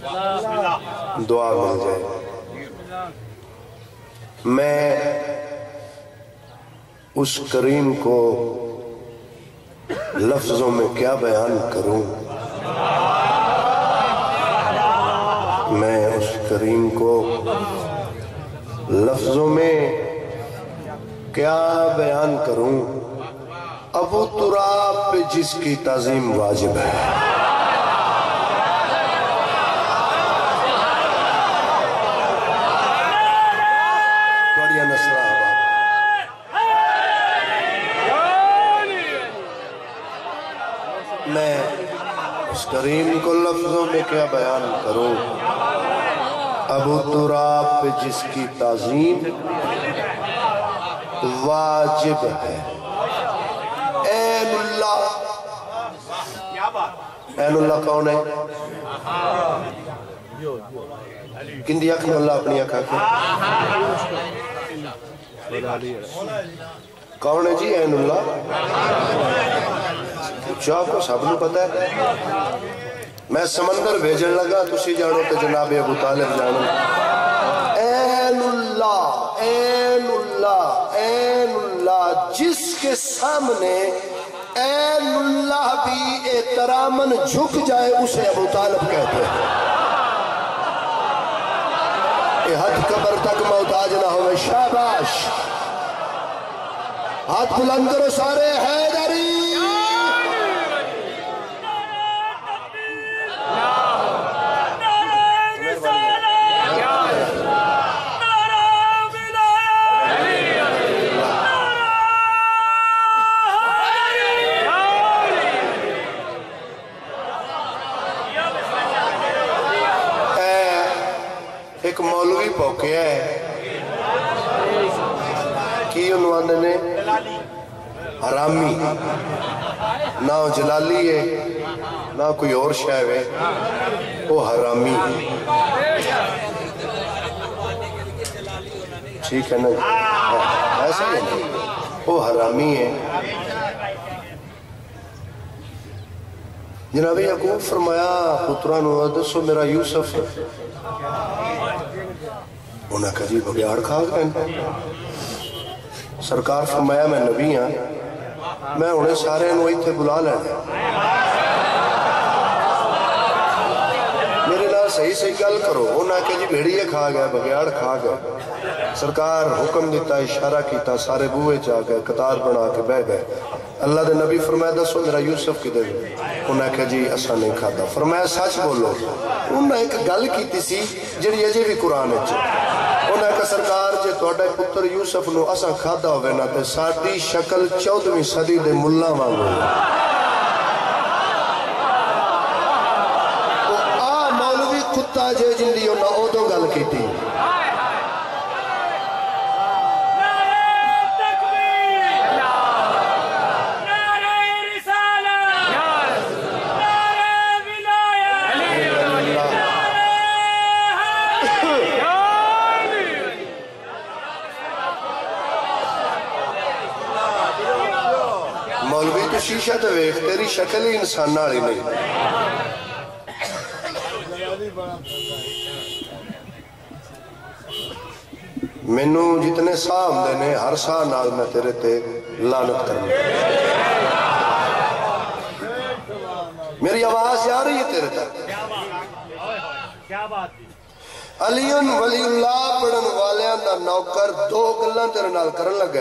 دعا مل جائے. میں اس کریم کو لفظوں میں کیا بیان کروں، میں اس کریم کو لفظوں میں کیا بیان کروں. ابو تراب پہ جس کی تعظیم واجب ہے، میں اس کریم کو لفظوں میں کیا بیان کروں. ابو تراب پہ جس کی تعظیم واجب ہے. این اللہ، این اللہ کون ہے؟ کندی اکھ میں اللہ اپنی اکھ آکے کون ہے جی این اللہ؟ پوچھا آپ کو سب نے پتا ہے. میں سمندر بھیجن لگا تسی جانو تو جناب ابو طالب جانو. این اللہ، این اللہ، این اللہ، جس کے سامنے این اللہ بھی احتراماً جھک جائے اسے ابو طالب کہتے ہیں. حد قبر تک محتاج نہ ہوئے. شاباش، ہاتھ بلند کرو سارے. حیدری ایک مولوی پوکیا ہے کی عنوان نے حرامی، نہ جلالی ہے نہ کوئی اور شاید ہے، وہ حرامی. ٹھیک ہے نا، ایسا ہے وہ حرامی ہے. جناب یعقوب فرمایا پترانو دسو میرا یوسف، انہاں کہا جی بگیاڑ کھا گئے. سرکار فرمایا میں نبی ہاں، میں انہیں سارے انوئی تھے بلا لینا. میرے نال صحیح صحیح گل کرو. انہاں کہا جی بھیڑیے کھا گئے، بگیاڑ کھا گئے. سرکار حکم دیتا، اشارہ کیتا، سارے بوئے جا گئے، قطار بنا کے بہ گئے. اللہ دے نبی فرمایا دسو میرا یوسف کی دے. انہاں کہا جی اسا نہیں کھاتا. فرمایا سچ بولو. انہاں ایک گل کیتی سی جڑی اجے بھی قرآن ہے. انہاں کہا سرکار جے توڑا پتر یوسف نو اسا کھادا ہوئے نا تے ساڑی شکل 14ویں صدی دے ملہ مانگو. تو آ مولوی کتا جے جن دی انہاں او دو گل کیتی. شیشہ تو ویخ تیری شکل ہی انسان ناڑی نہیں. مینو جتنے ساہ ہم دینے ہر ساہ نال میں تیرے تے لعنت کرنے. میری آواز آ رہی ہے تیرے تک. علی ولی اللہ پڑھن والیاں دا نوکر دو گلاں تیرے نال کرن لگے.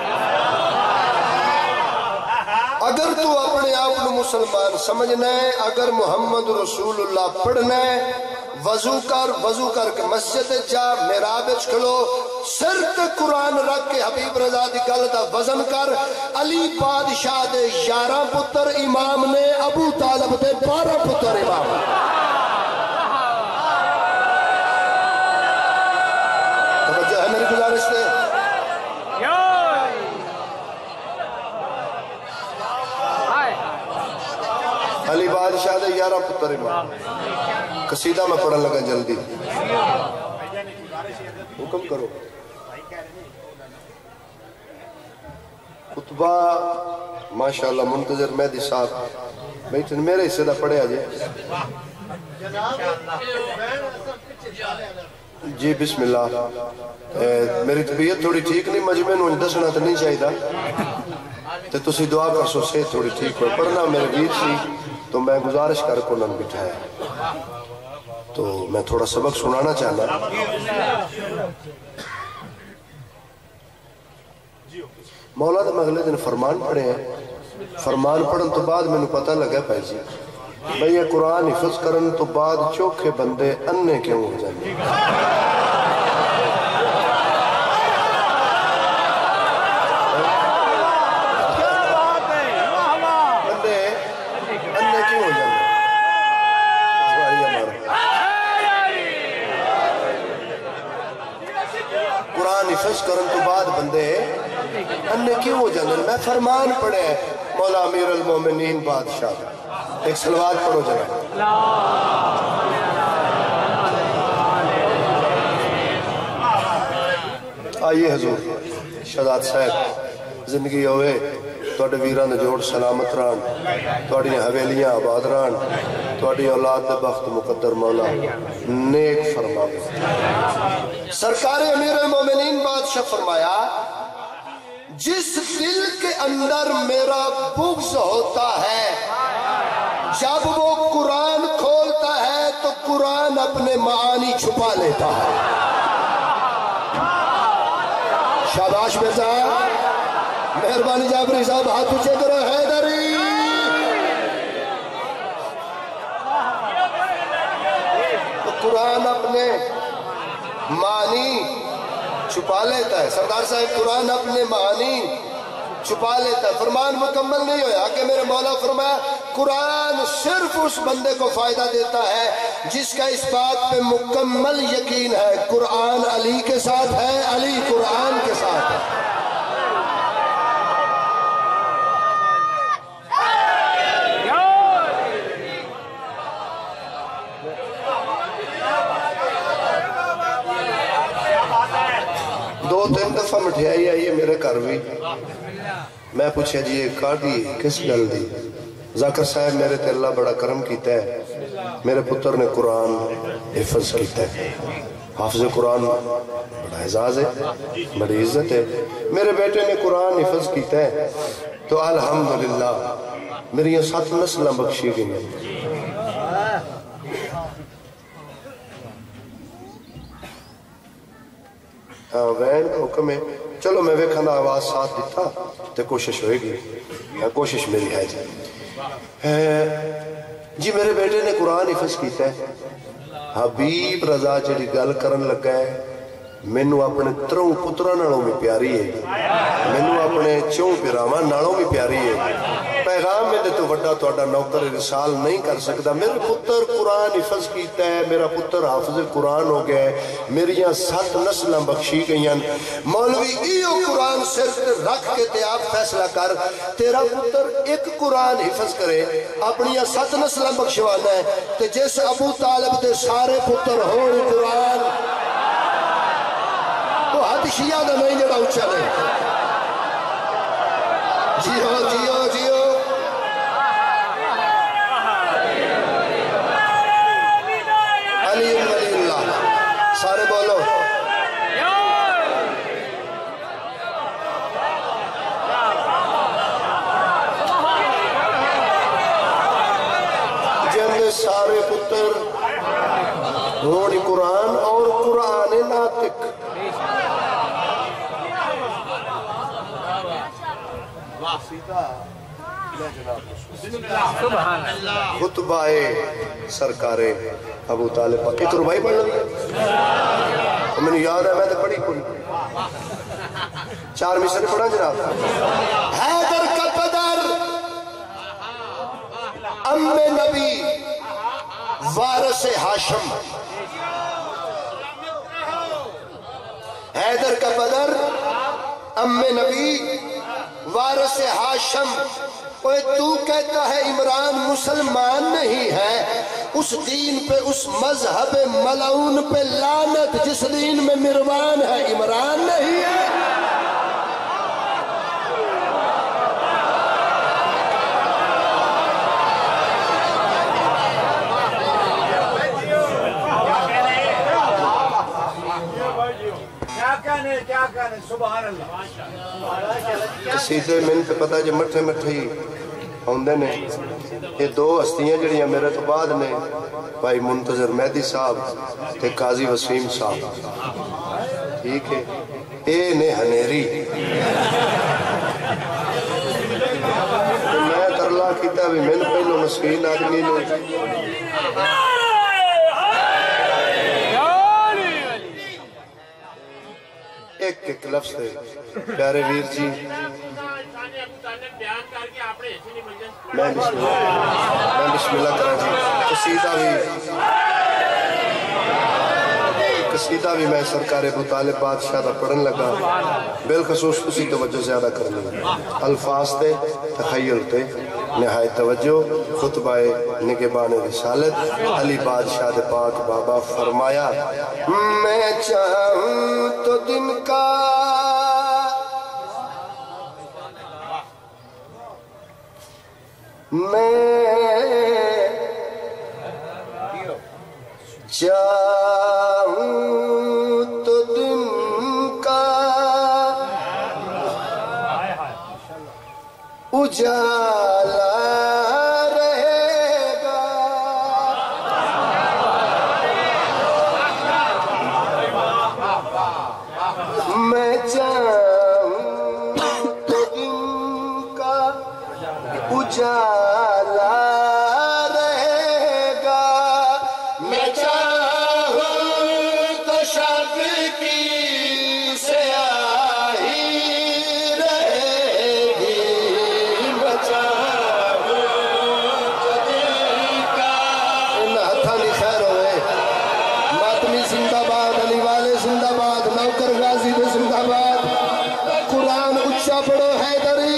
اگر تو اپنے آپ کو مسلمان سمجھنا ہے، اگر محمد رسول اللہ پڑھنا ہے، وضو کر کے مسجد جا، محراب وچ کھلو، سر تے قرآن رکھ کے حبیب رضا دی گل دا وزن کر. علی بادشاہ دے 11 پتر امام نے، ابو طالب دے 12 پتر امام. توجہ ہے میری گزارش سے. علی بادشاہ دے 11 پتر امام. قصیدہ میں پڑھن لگا جلدی. حکم کرو. خطبہ ماشاءاللہ منتظر مہدی صاحب بیٹھن میرے حصے دا پڑھے آجے. جی بسم اللہ. میری طبیعت تھوڑی ٹھیک نہیں, مجمع نو دسنا تو نہیں چاہیے تو تسی دعا کر سو صحت تھوڑی ٹھیک ہو. پڑھنا میرے ویر سی تو میں گزارش کر کو نم بٹھایا تو میں تھوڑا سبق سنانا چاہنا. مولا دے اگلے دن فرمان پڑھے ہیں. فرمان پڑھن تو بعد میں نے پتہ لگا پائی جی بھئی یہ قرآن حفظ کرن تو بعد چوکھے بندے اننے کیوں ہو جائیں. بندے اننے کیوں ہو جائیں. قرآن حفظ کرن تو بعد بندے اننے کیوں ہو جائیں. میں فرمان پڑھے مولا امیر المومنین بادشاہ. ایک سلوات پڑھو جناب. آئیے حضور شہزاد صاحب زندگی ہوئے توڑے ویران جوڑ سلامت ران, توڑی حویلیاں آباد ران, توڑی اولاد بخت مقدر مولا نیک فرما. سرکار امیر المومنین بادشاہ فرمایا جس دل کے اندر میرا بغض ہوتا ہے جب وہ قرآن کھولتا ہے تو قرآن اپنے معانی چھپا لیتا ہے. شاباش بیٹا, مہربانی جعفری صاحب ہاتھ اونچے کرو. حیدری تو قرآن اپنے معانی چھپا لیتا ہے. سردار صاحب قرآن اپنے معانی چھپا لیتا ہے. فرمان مکمل نہیں ہویا کہ میرے مولا فرمایا قرآن صرف اس بندے کو فائدہ دیتا ہے جس کا اس بات پہ مکمل یقین ہے قرآن علی کے ساتھ ہے, علی قرآن کے ساتھ ہے. دو تین دفعہ مٹھائی آئی ہے میرے گھر بھی. میں پوچھا جی یہ کاٹی کس گل دی. ذاکر صاحب میرے تے اللہ بڑا کرم کیتا ہے, میرے پتر نے قرآن حفظ کیتا ہے. حافظ قرآن بڑا اعزاز ہے, بڑی عزت ہے. میرے بیٹے نے قرآن حفظ کیتا ہے تو الحمدللہ میری یہ 7 نسلیں بخشی گئی ہیں. وین کا حکم ہے. چلو میں ویکھنا آواز ساتھ دیتا تے کوشش ہوئے گی, کوشش میری ہے جی. میرے بیٹے نے قرآن حفظ کیتا ہے. حبیب رضا جڑی گل کرن لگا ہے مینوں اپنے 3 پتراں نالوں بھی پیاری ہے, مینوں اپنے 4 پیراواں نالوں بھی پیاری ہے. پیغام میں تو وڈا تہاڈا نوکر رسال نہیں کر سکتا. میرے پتر قرآن حفظ کیتا ہے, میرا پتر حافظ قرآن ہو گیا ہے, میریاں 7 نسلیں بخشی گئیاں. مولوی ایو قرآن صرف رکھ کے تے آپ فیصلہ کر تیرا پتر ایک قرآن حفظ کرے اپنیاں 7 نسلیں بخشوانا ہے تے جس ابو طالب دے سارے پتر ہون قرآن تو حد شیعہ دا نہیں جڑا اچھا نہیں. جیو جیو جیو علی ولی اللہ. سارے بولو جن سارے پتر ہونی قرآن اور قرآن ناطق. خطبہ سرکار ابو طالب ایک ربائی پڑھ لگا میں نے یاد ہے میں تو پڑھی کوئی 4 مصرے پڑھا جناب. حیدر کا پدر ام نبی وارث ہاشم. حیدر کا پدر ام نبی وارث ہاشم. تو کہتا ہے عمران مسلمان نہیں ہے, اس دین پہ اس مذہب ملعون پہ لعنت جس دین میں مروان ہے عمران نہیں ہے. قصیدے میں تو پتہ جے مٹھے مٹھے ہی ہوندے نے یہ دو ہستیاں جڑیاں میرے تو بعد نے بھائی منتظر مہدی صاحب تے قاضی وسیم صاحب ٹھیک ہے اے نے ہنیری میں ترلا کیتا بھی میں نے پہلو مسکین آدمی نے ایک لفظ ہے پیارے ویر جی میں بسم اللہ کرا جی قصیدہ بھی میں سرکار ابو طالب بادشاہ دا پڑھن لگا بالخصوص اسی توجہ زیادہ کرنے لگا الفاظ تے تخیل تے نہایت توجہ خطبہ نگہبان رسالت علی بادشاہ دے پاک بابا فرمایا میں چاہوں تو دن کا میں چاہوں تو دن کا اجالا رہے گا میں چاہوں تو دن کا اجالا رہے گا میں چاہوں تو شب کی سیاہی رہے گی میں چاہوں تو دل کا ہتھانی خیر ہوئے ماتمی زندہ باد علی والے زندہ باد نوکر غازی دے زندہ باد قرآن اچھا پڑھو حیدری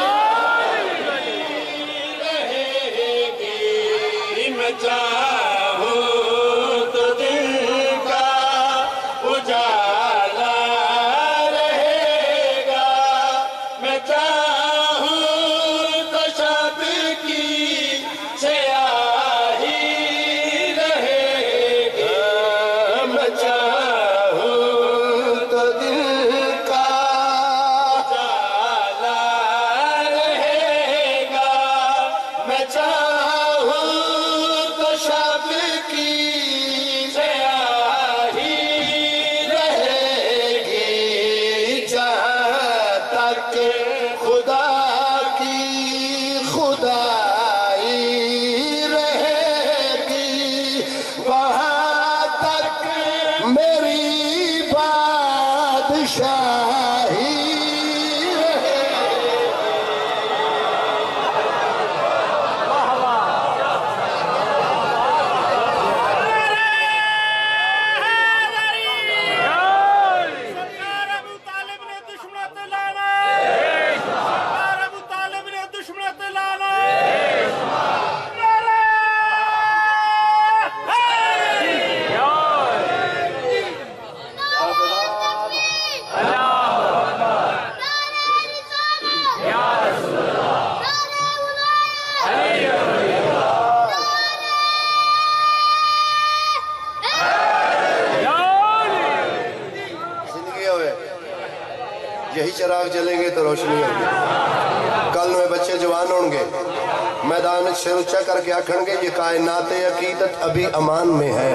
یہی چراغ جلیں گے تو روشنی ہوگی کل میں بچے جوان ہوں گے میدان شیر اچھا کر کے آکھن گے یہ کائنات عقیدت ابھی امان میں ہے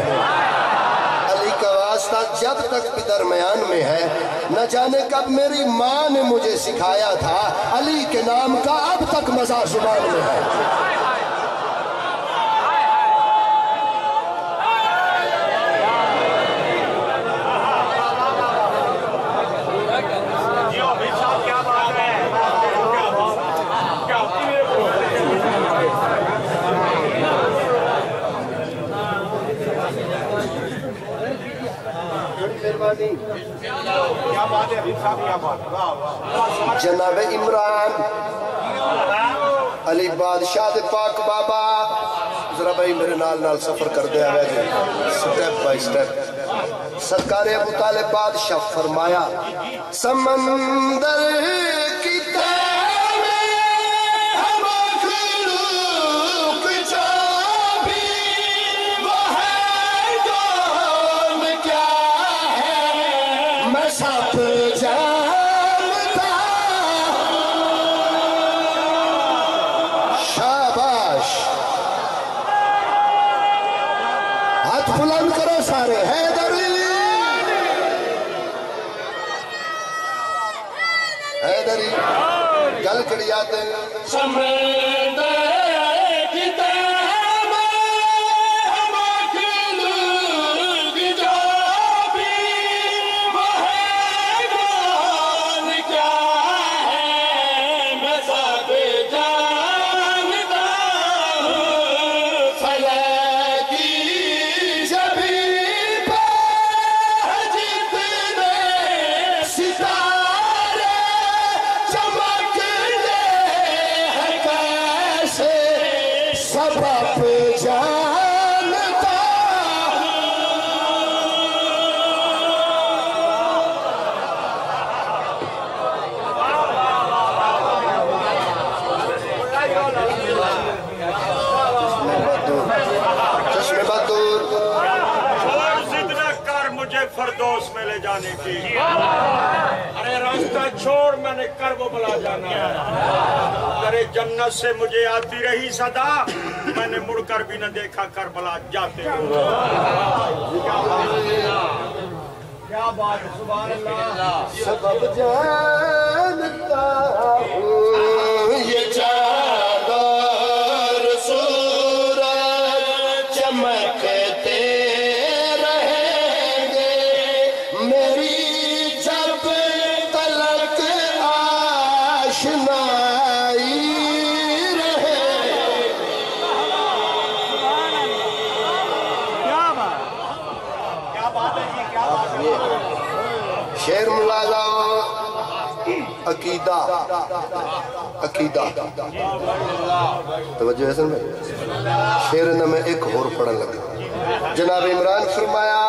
علی کا واسطہ جب تک بھی درمیان میں ہے نہ جانے کب میری ماں نے مجھے سکھایا تھا علی کے نام کا اب تک مزہ زبان میں ہے جناب عمران علی بادشاہ دے پاک بابا ذرا بھائی میرے نال سفر کر دیا سٹیپ بائی سٹیپ سرکار ابو طالب بادشاہ فرمایا سمندر کی تہ میں ہم مخلوق چابی وہ ہے کون کیا ہے میں سب جان بلند کرو سارے حیدری حیدری گل کڑی آتے ہیں سمندر فردوس میں لے جانے کی ارے راستہ چھوڑ میں نے کرب بلا جانا ہے تیرے جنت سے مجھے آتی رہی صدا میں نے مڑ کر بھی نہ دیکھا کربلا جاتے کیا بات سبحان اللہ سبب جانتا ہوں یہ چادر سورج چمکتے شیر ملازہ عقیدہ عقیدہ توجہ ہے سن میں شیر نہ میں ایک اور پڑھن لگا جناب عمران فرمایا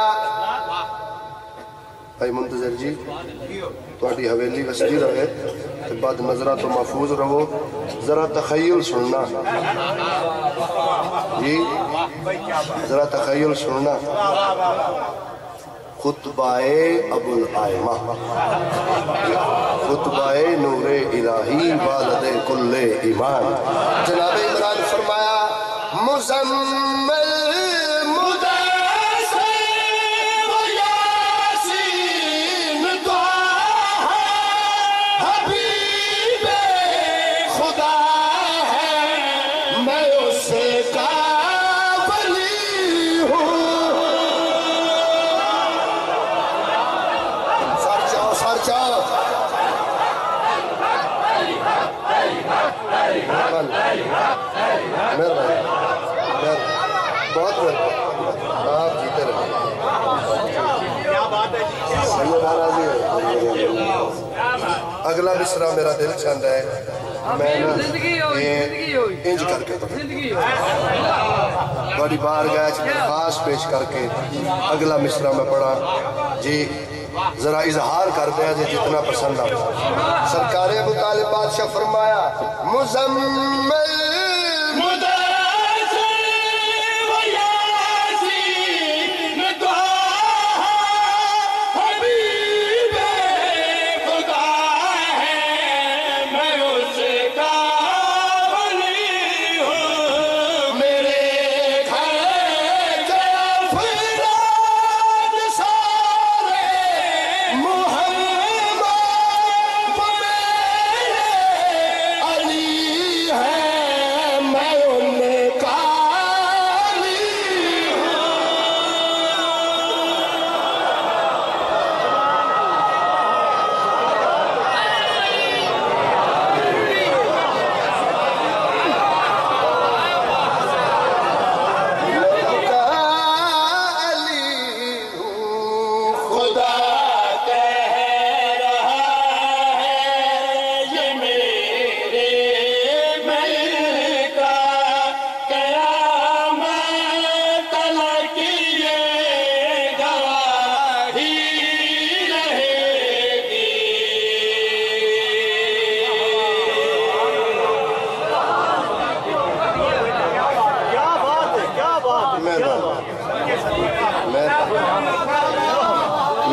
بھائی منتظر جی تواڈی حویلی وسدی رہے تو بعد نظرہ تو محفوظ رہو ذرا تخیل سننا جی ذرا تخیل سننا خطبہ ابو الائمہ خطبہ نور الہی والد کل ایمان جناب عمران فرمایا مزمل بہت آپ جیتے رہے اگلا مصرع میرا دل چاہتا ہے میں انج کر کے بڑی بار گیا درخواست پیش کر کے اگلا مصرع میں پڑھا جی ذرا اظہار کر دیا جی جتنا پسند آپ سرکار ابو طالب بادشاہ فرمایا مزمل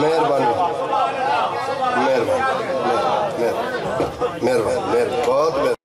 مہربانی بہت مہربانی